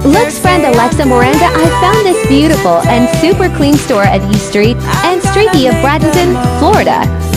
Looks friend Alexa Miranda, I found this beautiful and super clean store at E Street and Streety of Bradenton, Florida.